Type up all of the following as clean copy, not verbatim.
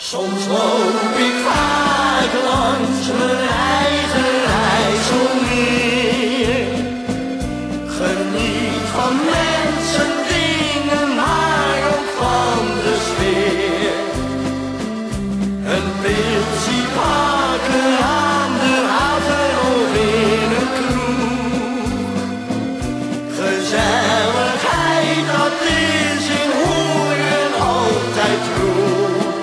Soms loop ik vaak langs mijn eigen IJsselmeer. Geniet van mensen, dingen, maar ook van de sfeer. Een pilsie pakken aan de haven of in een kroeg. Gezelligheid, dat is in Hoorn altijd vroeg.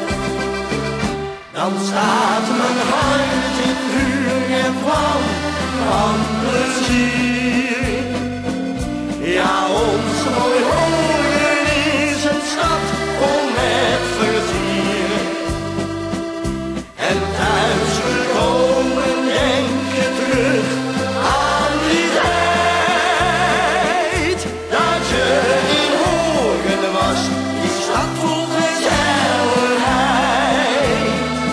Dan staat mijn hart in vuur en vlam van plezier. Ja, ons mooi Hoorn is een stad vol met vertier. En thuis gekomen denk je terug aan die tijd dat je in Hoorn was, die stad vol gezelligheid.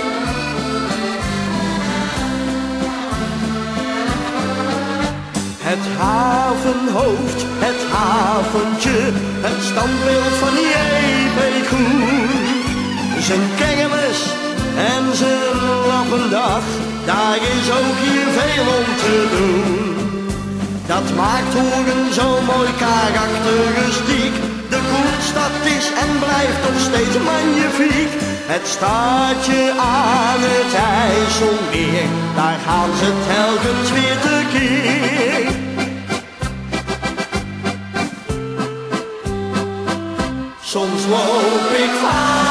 Het havenhoofd, het avondje, het standbeeld van J.P. Koen. Zijn kermis en zijn lappendag, daar is ook hier veel om te doen. Dat maakt Hoorn zo mooi karakteristiek. De Koenstad is en blijft nog steeds magnifiek. Het staatje aan het IJsselmeer, daar gaan ze telkens weer tekeer. Soms loop ik vaak